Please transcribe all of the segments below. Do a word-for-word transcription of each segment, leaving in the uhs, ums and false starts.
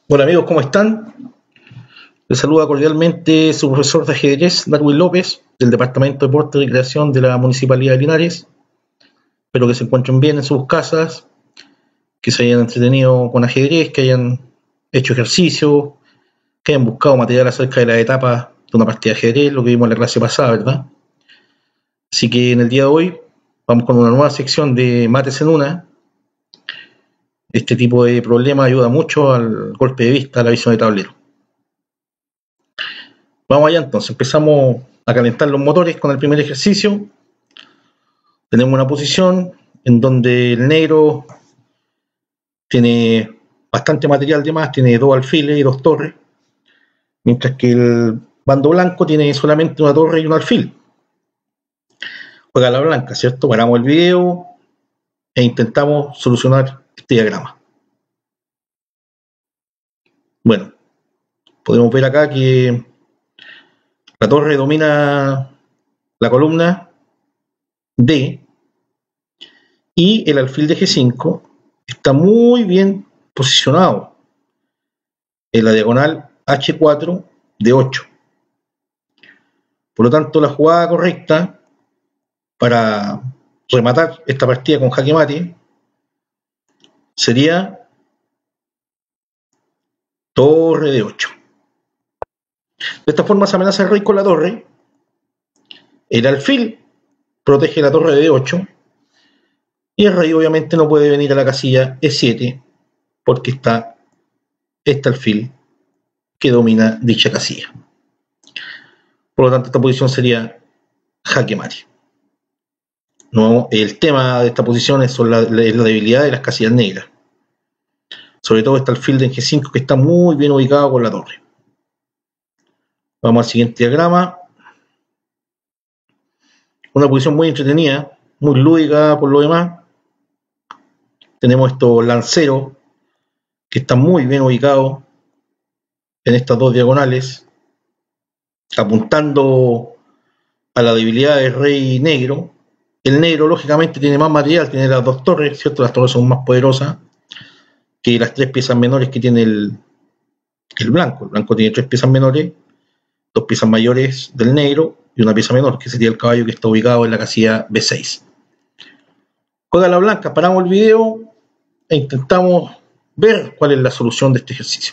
Hola amigos, ¿cómo están? Les saluda cordialmente su profesor de ajedrez, Darwin López, del Departamento de Deporte y Recreación de la Municipalidad de Linares. Espero que se encuentren bien en sus casas, que se hayan entretenido con ajedrez, que hayan hecho ejercicio, que hayan buscado material acerca de las etapas de una partida de ajedrez, lo que vimos en la clase pasada, ¿verdad? Así que en el día de hoy vamos con una nueva sección de mates en una. Este tipo de problema ayuda mucho al golpe de vista, a la visión de tablero. Vamos allá entonces, empezamos a calentar los motores con el primer ejercicio. Tenemos una posición en donde el negro tiene bastante material de más, tiene dos alfiles y dos torres, mientras que el bando blanco tiene solamente una torre y un alfil. Juega la blanca, ¿cierto? Paramos el video e intentamos solucionar este diagrama. Bueno, podemos ver acá que la torre domina la columna D y el alfil de G cinco está muy bien posicionado en la diagonal H cuatro de ocho. Por lo tanto, la jugada correcta para rematar esta partida con jaque mate sería torre de ocho. De esta forma se amenaza el rey con la torre. El alfil protege la torre de D ocho. Y el rey obviamente no puede venir a la casilla E siete porque está este alfil que domina dicha casilla. Por lo tanto, esta posición sería jaque mate. No, el tema de esta posición es la, la, la debilidad de las casillas negras. Sobre todo está el alfil de G cinco que está muy bien ubicado con la torre. Vamos al siguiente diagrama. Una posición muy entretenida, muy lúdica por lo demás. Tenemos estos lanceros que están muy bien ubicados en estas dos diagonales, apuntando a la debilidad del rey negro. El negro lógicamente tiene más material, tiene las dos torres, ¿cierto? Las torres son más poderosas que las tres piezas menores que tiene el, el blanco. El blanco tiene tres piezas menores, dos piezas mayores del negro y una pieza menor, que sería el caballo que está ubicado en la casilla B seis. Juega la blanca, paramos el video e intentamos ver cuál es la solución de este ejercicio.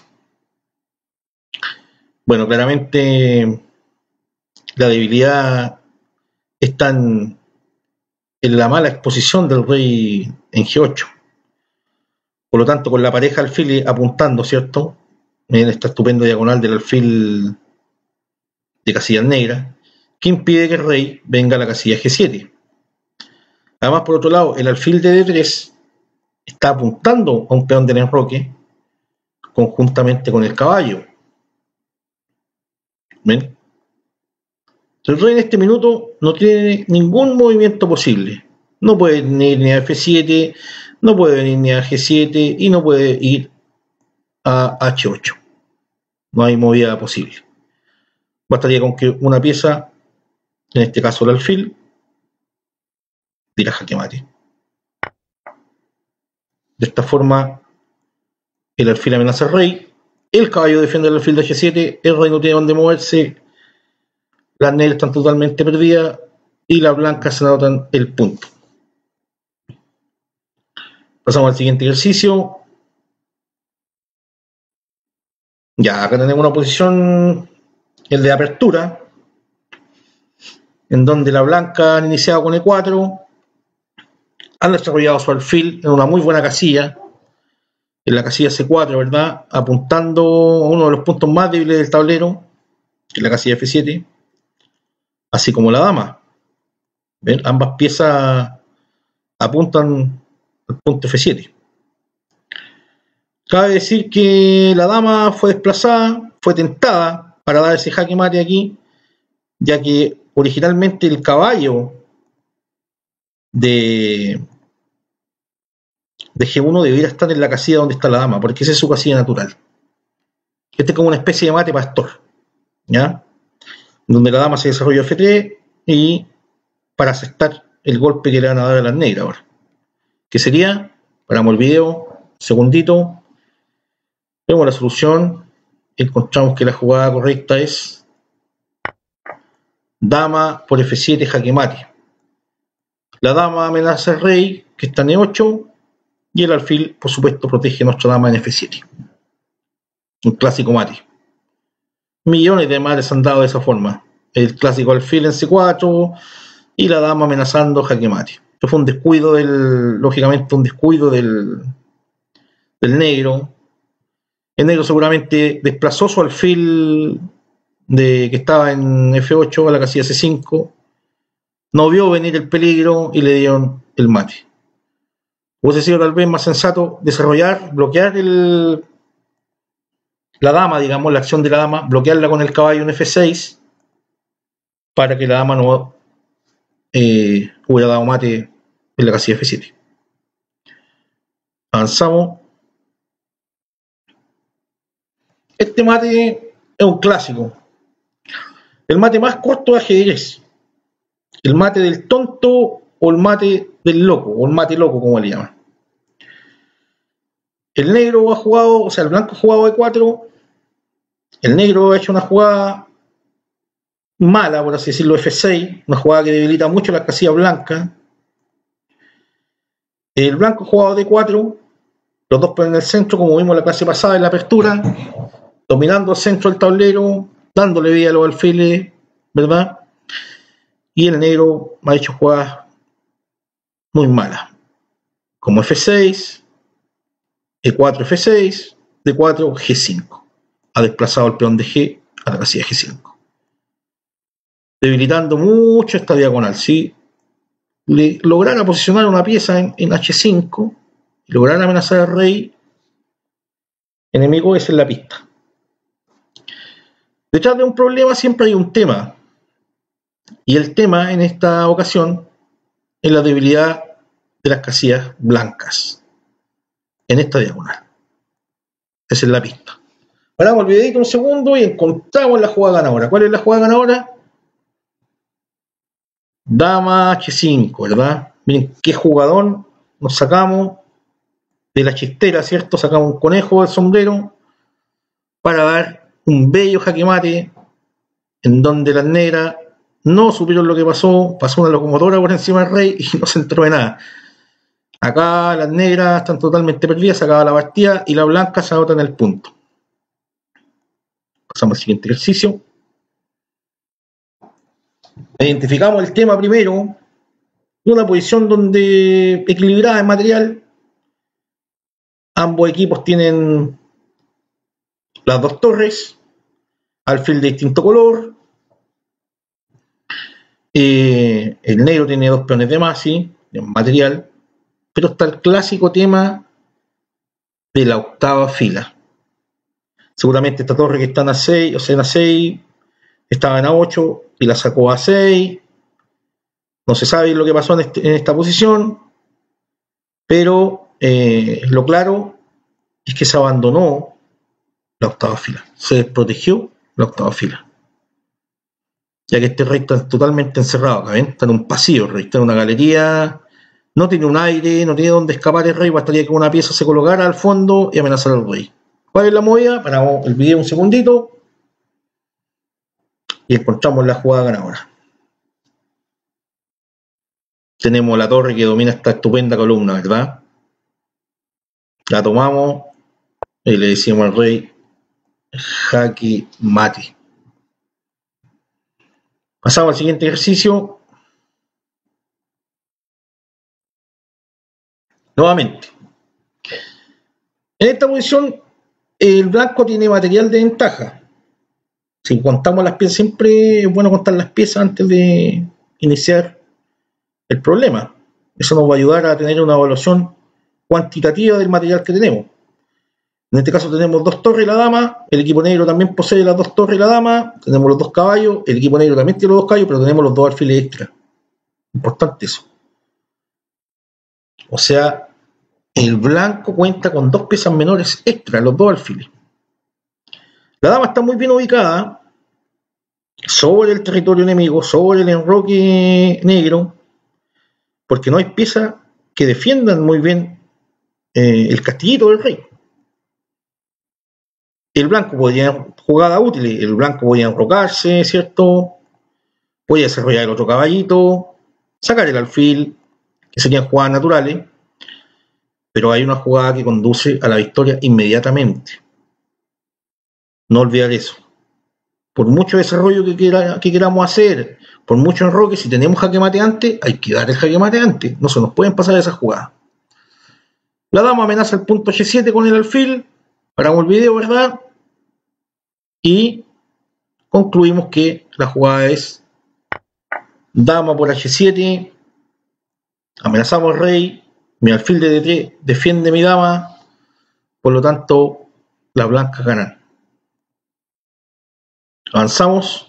Bueno, claramente la debilidad está en, en la mala exposición del rey en G ocho. Por lo tanto, con la pareja alfil apuntando, ¿cierto? En esta estupenda diagonal del alfil de casillas negras, que impide que el rey venga a la casilla G siete. Además, por otro lado, el alfil de D tres está apuntando a un peón del enroque conjuntamente con el caballo. ¿Ven? El rey en este minuto no tiene ningún movimiento posible. No puede venir ni a F siete, no puede venir ni a G siete y no puede ir a H ocho. No hay movida posible. Bastaría con que una pieza, en este caso el alfil, diera jaque mate. De esta forma, el alfil amenaza al rey, el caballo defiende el alfil de G siete, el rey no tiene dónde moverse, las negras están totalmente perdidas y las blancas se anotan el punto. Pasamos al siguiente ejercicio. Ya, acá tenemos una posición, el de apertura, en donde la blanca han iniciado con E cuatro, han desarrollado su alfil en una muy buena casilla, en la casilla C cuatro, ¿verdad? Apuntando a uno de los puntos más débiles del tablero, que es la casilla F siete, así como la dama. ¿Ven? Ambas piezas apuntan al punto F siete. Cabe decir que la dama fue desplazada, fue tentada para dar ese jaque mate aquí, ya que originalmente el caballo de, de G uno debería estar en la casilla donde está la dama, porque esa es su casilla natural. Este es como una especie de mate pastor, ¿ya? Donde la dama se desarrolló F tres y para aceptar el golpe que le van a dar a las negras ahora. Que sería, paramos el video, segundito, Vemos la solución, encontramos que la jugada correcta es dama por efe siete, jaque mate. La dama amenaza al rey, que está en e ocho, y el alfil, por supuesto, protege a nuestra dama en efe siete. Un clásico mate. Millones de mates han dado de esa forma. El clásico alfil en ce cuatro y la dama amenazando jaque mate. Esto fue un descuido del, lógicamente un descuido del, del negro. El negro seguramente desplazó su alfil de, que estaba en efe ocho a la casilla ce cinco. No vio venir el peligro y le dieron el mate. Hubiese sido tal vez más sensato desarrollar, bloquear el, la dama, digamos, la acción de la dama, bloquearla con el caballo en efe seis para que la dama no eh, hubiera dado mate en la casilla efe siete. Avanzamos. Este mate es un clásico. El mate más corto de ajedrez. El mate del tonto o el mate del loco, o el mate loco, como le llaman. El negro ha jugado, o sea, el blanco ha jugado e cuatro. El negro ha hecho una jugada mala, por así decirlo, efe seis, una jugada que debilita mucho las casillas blancas. El blanco ha jugado de cuatro, los dos en el centro, como vimos la clase pasada en la apertura, dominando el centro del tablero, dándole vida a los alfiles, ¿verdad? Y el negro ha hecho jugadas muy malas, como efe seis, e cuatro, efe seis, de cuatro, ge cinco. Ha desplazado el peón de G a la casilla ge cinco, debilitando mucho esta diagonal. Si le lograra posicionar una pieza en, en hache cinco y lograr amenazar al rey enemigo, esa es la pista. Detrás de un problema siempre hay un tema, y el tema en esta ocasión es la debilidad de las casillas blancas en esta diagonal. Esa es la pista. Paramos el videito un segundo y encontramos la jugada ganadora. ¿Cuál es la jugada ganadora? Dama hache cinco, ¿verdad? Miren qué jugadón nos sacamos de la chistera, ¿cierto? Sacamos un conejo del sombrero para dar un bello jaque mate en donde las negras no supieron lo que pasó, pasó una locomotora por encima del rey y no se enteró de nada. Acá las negras están totalmente perdidas, se acaba la partida y la blanca se anota en el punto. Pasamos al siguiente ejercicio. Identificamos el tema primero, una posición donde equilibrada en material. Ambos equipos tienen las dos torres, alfil de distinto color. Eh, el negro tiene dos peones de más, ¿sí? En material, pero está el clásico tema de la octava fila. Seguramente esta torre que está en a seis, o sea en a seis, estaba en a ocho y la sacó a seis. No se sabe lo que pasó en, este, en esta posición, pero eh, lo claro es que se abandonó la octava fila, se desprotegió la octava fila, ya que este rey está totalmente encerrado, ¿ven? Está en un pasillo, el rey está en una galería, no tiene un aire, no tiene dónde escapar el rey, bastaría que una pieza se colocara al fondo y amenazar al rey. ¿Cuál es la movida? Paramos el video un segundito y encontramos la jugada ganadora. Tenemos la torre que domina esta estupenda columna, ¿verdad? La tomamos y le decimos al rey jaque mate. Pasamos al siguiente ejercicio. Nuevamente. En esta posición, el blanco tiene material de ventaja. Si contamos las piezas, siempre es bueno contar las piezas antes de iniciar el problema. Eso nos va a ayudar a tener una evaluación cuantitativa del material que tenemos. En este caso tenemos dos torres y la dama, el equipo negro también posee las dos torres y la dama, tenemos los dos caballos, el equipo negro también tiene los dos caballos, pero tenemos los dos alfiles extra. Importante eso. O sea, el blanco cuenta con dos piezas menores extra, los dos alfiles. La dama está muy bien ubicada sobre el territorio enemigo, sobre el enroque negro, porque no hay piezas que defiendan muy bien eh, el castillito del rey. El blanco podía, jugada útil, el blanco podía enrocarse, ¿cierto? Podía desarrollar el otro caballito, sacar el alfil, que serían jugadas naturales, pero hay una jugada que conduce a la victoria inmediatamente. No olvidar eso. Por mucho desarrollo que, quiera, que queramos hacer, por mucho enroque, si tenemos jaque mate antes, hay que dar el jaque mate antes. No se nos pueden pasar esas jugadas. La dama amenaza el punto G siete con el alfil. Paramos el video, ¿verdad? Y concluimos que la jugada es dama por H siete. Amenazamos al rey. Mi alfil de D tres defiende mi dama. Por lo tanto, las blancas ganan. Avanzamos.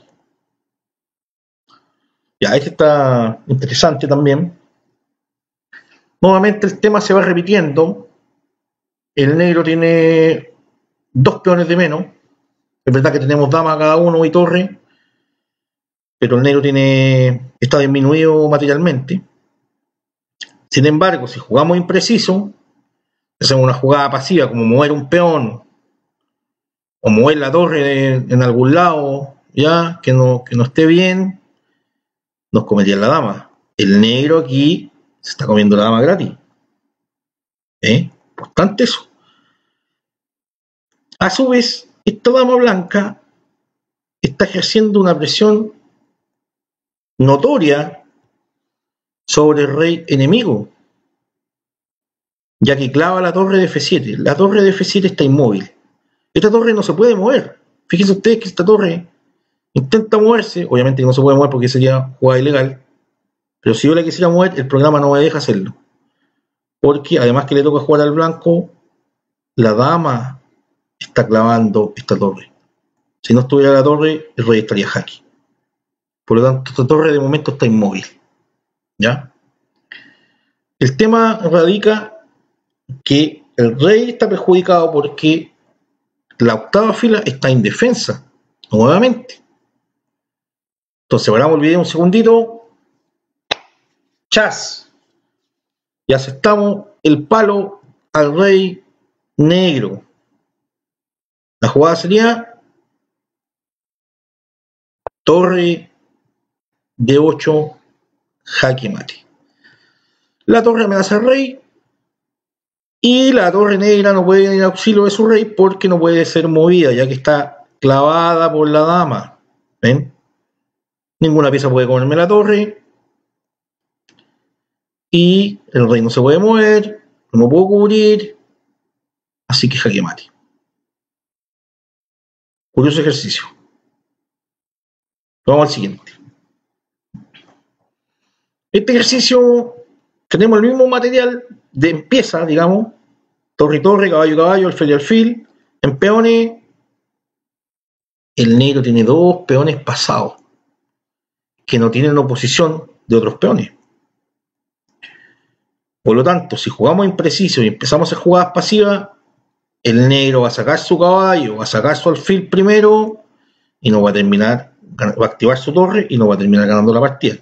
Ya, este está interesante también. Nuevamente el tema se va repitiendo. El negro tiene dos peones de menos. Es verdad que tenemos dama cada uno y torre, pero el negro tiene está disminuido materialmente. Sin embargo, si jugamos impreciso, hacemos una jugada pasiva como mover un peón o mover la torre de, en algún lado, ya que no, que no esté bien, nos comería la dama. El negro aquí se está comiendo la dama gratis. ¿Eh? Importante eso. A su vez, esta dama blanca está ejerciendo una presión notoria sobre el rey enemigo, ya que clava la torre de F siete. La torre de F siete está inmóvil. Esta torre no se puede mover. Fíjense ustedes que esta torre intenta moverse, obviamente no se puede mover porque sería jugada ilegal, pero si yo la quisiera mover, el programa no me deja hacerlo. Porque además que le toca jugar al blanco, la dama está clavando esta torre. Si no estuviera la torre, el rey estaría jaque. Por lo tanto, esta torre de momento está inmóvil. ¿Ya? El tema radica que el rey está perjudicado porque la octava fila está indefensa, nuevamente. Entonces, paramos el video un segundito. Chas. Y aceptamos el palo al rey negro. La jugada sería torre de ocho, jaque mate. La torre amenaza al rey y la torre negra no puede ir en auxilio de su rey porque no puede ser movida, ya que está clavada por la dama. ¿Ven? Ninguna pieza puede comerme la torre y el rey no se puede mover, no me puedo cubrir, así que jaque mate. Curioso ejercicio. Vamos al siguiente. Este ejercicio tenemos el mismo material de pieza, digamos, torre y torre, caballo caballo, alfil y alfil. En peones, el negro tiene dos peones pasados que no tienen oposición de otros peones. Por lo tanto, si jugamos impreciso y empezamos a hacer jugadas pasivas, el negro va a sacar su caballo, va a sacar su alfil primero y no va a terminar, va a activar su torre y no va a terminar ganando la partida.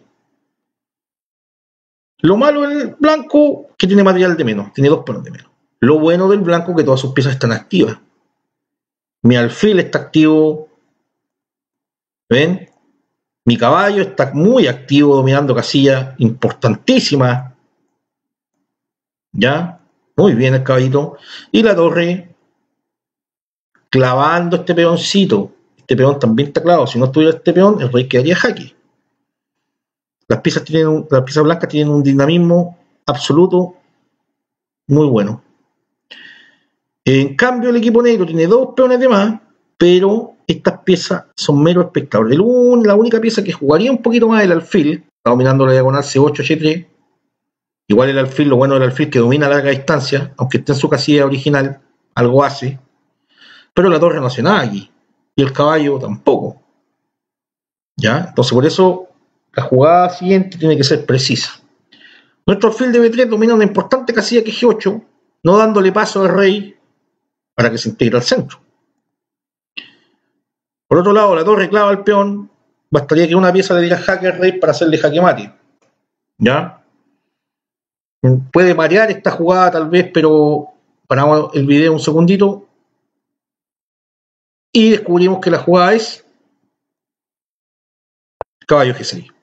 Lo malo del blanco, que tiene material de menos, tiene dos peones de menos. Lo bueno del blanco, que todas sus piezas están activas. Mi alfil está activo, ¿ven? Mi caballo está muy activo, dominando casillas importantísimas. ¿Ya? Muy bien el caballito. Y la torre, clavando este peoncito. Este peón también está clavado. Si no estuviera este peón, el rey quedaría jaque. Las piezas, tienen un, las piezas blancas tienen un dinamismo absoluto muy bueno. En cambio, el equipo negro tiene dos peones de más, pero estas piezas son mero espectadores. La única pieza que jugaría un poquito más es el alfil, está dominando la diagonal C ocho, H tres. Igual el alfil, lo bueno del alfil que domina a larga distancia, aunque esté en su casilla original, algo hace. Pero la torre no hace nada aquí. Y el caballo tampoco. ¿Ya? Entonces por eso la jugada siguiente tiene que ser precisa. Nuestro alfil de B tres domina una importante casilla que es G ocho, no dándole paso al rey para que se integre al centro. Por otro lado, la torre clava al peón, bastaría que una pieza le diera jaque al rey para hacerle jaque mate. ¿Ya? Puede variar esta jugada tal vez, pero paramos el video un segundito. y descubrimos que la jugada es caballo G seis.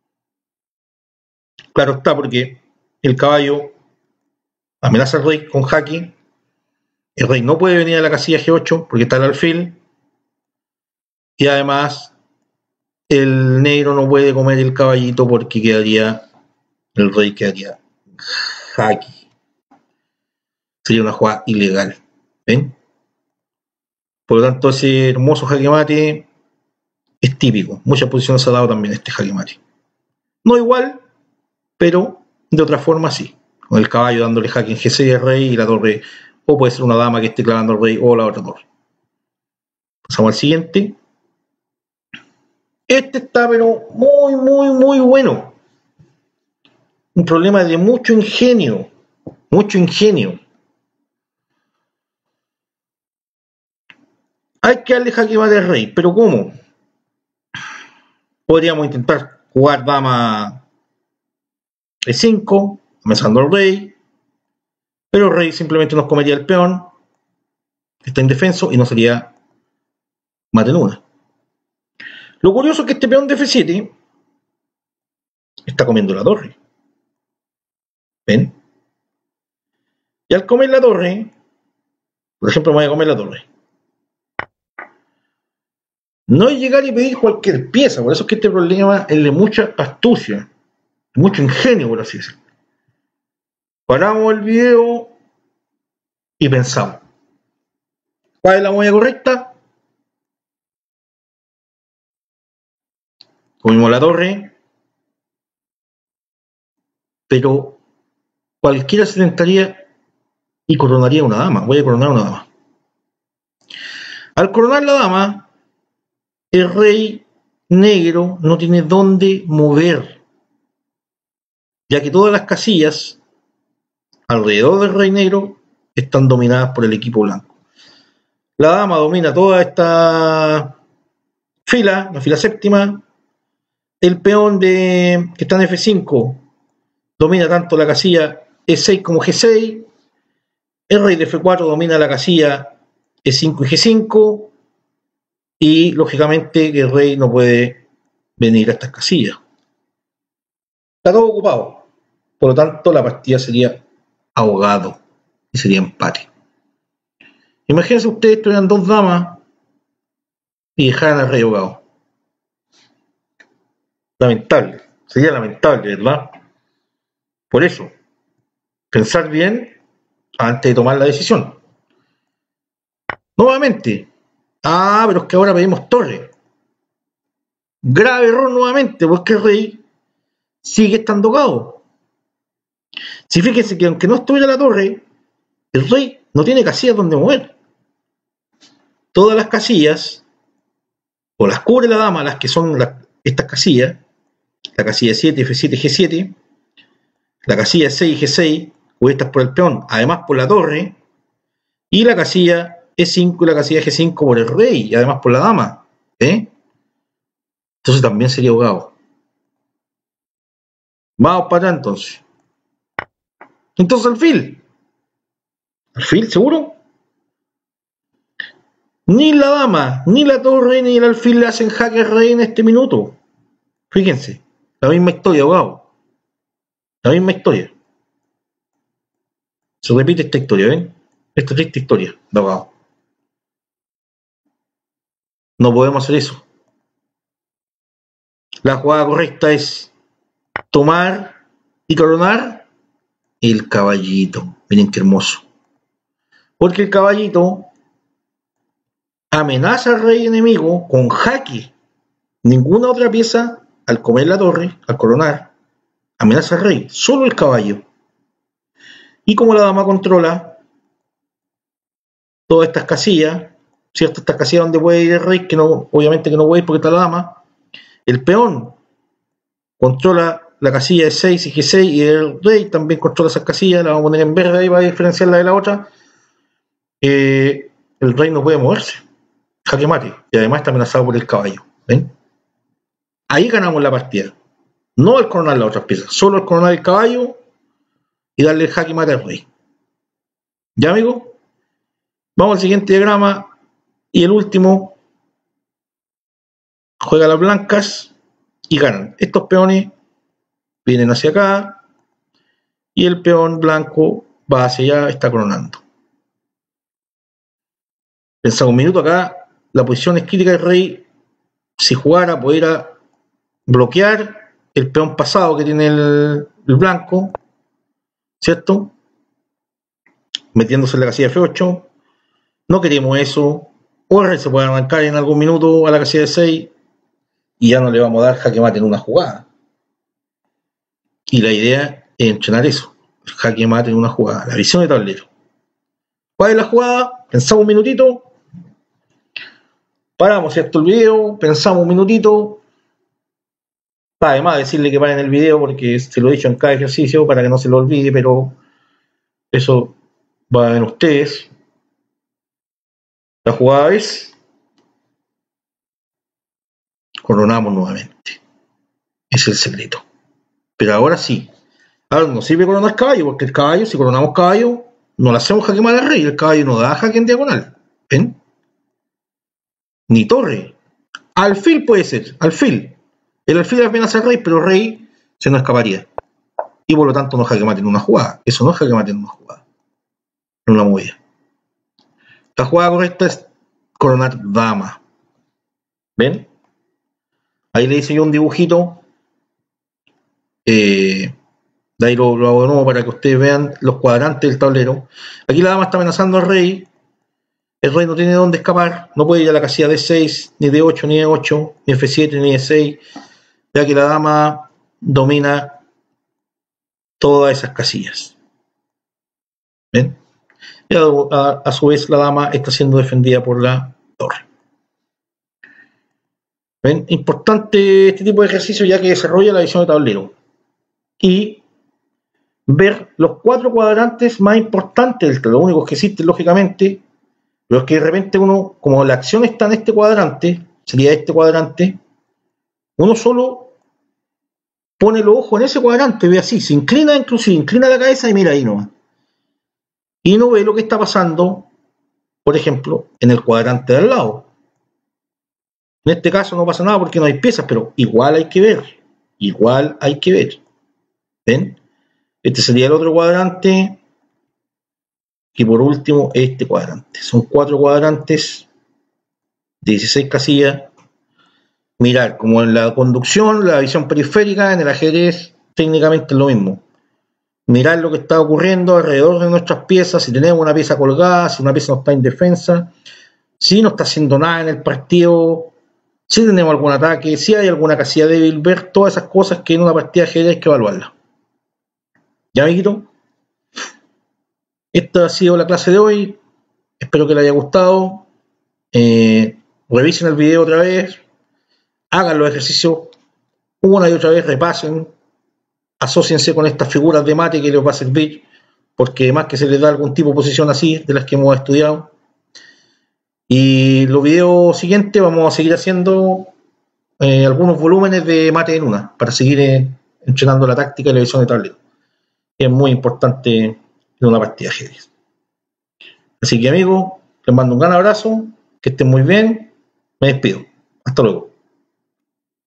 Claro está, porque el caballo amenaza al rey con jaque. El rey no puede venir a la casilla G ocho porque está el alfil. Y además, el negro no puede comer el caballito porque quedaría, el rey quedaría jaque. Sería una jugada ilegal. ¿Ven? Por lo tanto, ese hermoso jaque mate es típico. Muchas posiciones se ha dado también este jaque mate. No igual, pero de otra forma sí. Con el caballo dándole jaque en G seis al rey y la torre, o puede ser una dama que esté clavando al rey o la otra torre. Pasamos al siguiente. Este está pero muy, muy, muy bueno. Un problema de mucho ingenio. Mucho ingenio. Hay que darle jaque mate al rey, pero ¿cómo? Podríamos intentar jugar dama E cinco, amenazando al rey, pero el rey simplemente nos comería el peón, que está indefenso, y no sería mate en una. Lo curioso es que este peón de F siete está comiendo la torre. ¿Ven? Y al comer la torre, por ejemplo, me voy a comer la torre. No es llegar y pedir cualquier pieza, por eso es que este problema es de mucha astucia, mucho ingenio, por así decirlo. Paramos el video y pensamos. ¿Cuál es la movida correcta? Comimos la torre, pero cualquiera se tentaría y coronaría una dama. Voy a coronar una dama. Al coronar la dama, el rey negro no tiene dónde mover, ya que todas las casillas alrededor del rey negro están dominadas por el equipo blanco. La dama domina toda esta fila, la fila séptima. El peón de, que está en F cinco domina tanto la casilla E seis como G seis. El rey de F cuatro domina la casilla E cinco y G cinco. Y lógicamente el rey no puede venir a estas casillas. Está todo ocupado. Por lo tanto, la partida sería ahogado y sería empate. Imagínense ustedes que tuvieran dos damas y dejaran al rey ahogado. Lamentable. Sería lamentable, ¿verdad? Por eso, pensar bien antes de tomar la decisión. Nuevamente. Ah, pero es que ahora pedimos torre. Grave error nuevamente, porque el rey sigue estando ahogado. Si fíjense que aunque no estuviera la torre, el rey no tiene casillas donde mover. Todas las casillas, o las cubre la dama, las que son las, estas casillas, la casilla siete, F siete, G siete, la casilla seis y G seis, cubiertas por el peón, además por la torre, y la casilla E cinco y la casilla G cinco por el rey, y además por la dama. ¿eh? Entonces también sería ahogado. Vamos para allá entonces. Entonces alfil. ¿Alfil seguro? Ni la dama, ni la torre, ni el alfil le hacen jaque al rey en este minuto. Fíjense, la misma historia, ahogado. La misma historia. Se repite esta historia, ¿ven? Esta triste historia de ahogado. No podemos hacer eso. La jugada correcta es tomar y coronar el caballito. Miren qué hermoso. Porque el caballito amenaza al rey enemigo con jaque. Ninguna otra pieza, al comer la torre, al coronar, amenaza al rey. Solo el caballo. Y como la dama controla todas estas casillas, ¿cierto? Estas casillas donde puede ir el rey, que no, obviamente que no puede ir porque está la dama. El peón controla la casilla de seis y G seis y el rey también controla esas casillas. La vamos a poner en verde ahí para diferenciarla de la otra. Eh, el rey no puede moverse. Jaque mate. Y además está amenazado por el caballo. ¿Ven? Ahí ganamos la partida. No al coronar las otras piezas, solo al coronar el caballo y darle el jaque mate al rey. ¿Ya, amigo? Vamos al siguiente diagrama y el último juega las blancas y ganan. Estos peones vienen hacia acá y el peón blanco va hacia allá, está coronando. Pensamos un minuto acá, la posición es crítica del rey. Si jugara, pudiera bloquear el peón pasado que tiene el, el blanco, ¿cierto? Metiéndose en la casilla F ocho. No queremos eso. O el rey se puede arrancar en algún minuto a la casilla de seis y ya no le vamos a dar jaque mate en una jugada. Y la idea es entrenar eso, el jaque mate en una jugada, la visión de tablero. ¿Cuál es la jugada? Pensamos un minutito, paramos, ¿cierto? El video, pensamos un minutito. Además decirle que paren el video porque se lo he dicho en cada ejercicio para que no se lo olvide, pero eso va a ver ustedes. La jugada es coronamos nuevamente. Ese es el secreto. Pero ahora sí. Ahora no sirve coronar caballo, porque el caballo, si coronamos caballo, no le hacemos jaque mate al rey. El caballo no da jaque en diagonal. ¿Ven? Ni torre. Alfil puede ser, alfil. El alfil apenas al rey, pero el rey se nos escaparía. Y por lo tanto no jaque mate en una jugada. Eso no es jaque mate en una jugada. En una movida. La jugada correcta es coronar dama. ¿Ven? Ahí le hice yo un dibujito. Eh, de ahí lo, lo hago de nuevo para que ustedes vean los cuadrantes del tablero. Aquí la dama está amenazando al rey. El rey no tiene dónde escapar. No puede ir a la casilla de seis, ni de ocho, ni de ocho, ni F siete, ni de seis. Ya que la dama domina todas esas casillas. ¿Ven? Y a, a, a su vez la dama está siendo defendida por la torre. ¿Ven? Importante este tipo de ejercicio ya que desarrolla la visión de tablero. Y ver los cuatro cuadrantes más importantes del tablero, los únicos que existen lógicamente, pero es que de repente uno, como la acción está en este cuadrante, sería este cuadrante, uno solo pone los ojos en ese cuadrante, ve así, se inclina inclusive, inclina la cabeza y mira ahí nomás. Y no ve lo que está pasando, por ejemplo, en el cuadrante de al lado. En este caso no pasa nada porque no hay piezas, pero igual hay que ver, igual hay que ver. ¿Ven? Este sería el otro cuadrante. Y por último, este cuadrante. Son cuatro cuadrantes, dieciséis casillas. Mirar, como en la conducción, la visión periférica, en el ajedrez, técnicamente es lo mismo. Mirar lo que está ocurriendo alrededor de nuestras piezas, si tenemos una pieza colgada, si una pieza no está indefensa, si no está haciendo nada en el partido, si tenemos algún ataque, si hay alguna casilla débil, ver todas esas cosas que en una partida de ajedrez hay que evaluarlas. ¿Ya, amiguito? Esta ha sido la clase de hoy. Espero que les haya gustado. Eh, revisen el video otra vez. Hagan los ejercicios una y otra vez. Repasen. Asóciense con estas figuras de mate que les va a servir. Porque además que se les da algún tipo de posición así de las que hemos estudiado. Y los videos siguientes vamos a seguir haciendo eh, algunos volúmenes de mate en una. Para seguir eh, entrenando la táctica y la visión de tablero. Que es muy importante en una partida de ajedrez. Así que amigos, les mando un gran abrazo, que estén muy bien, me despido, hasta luego.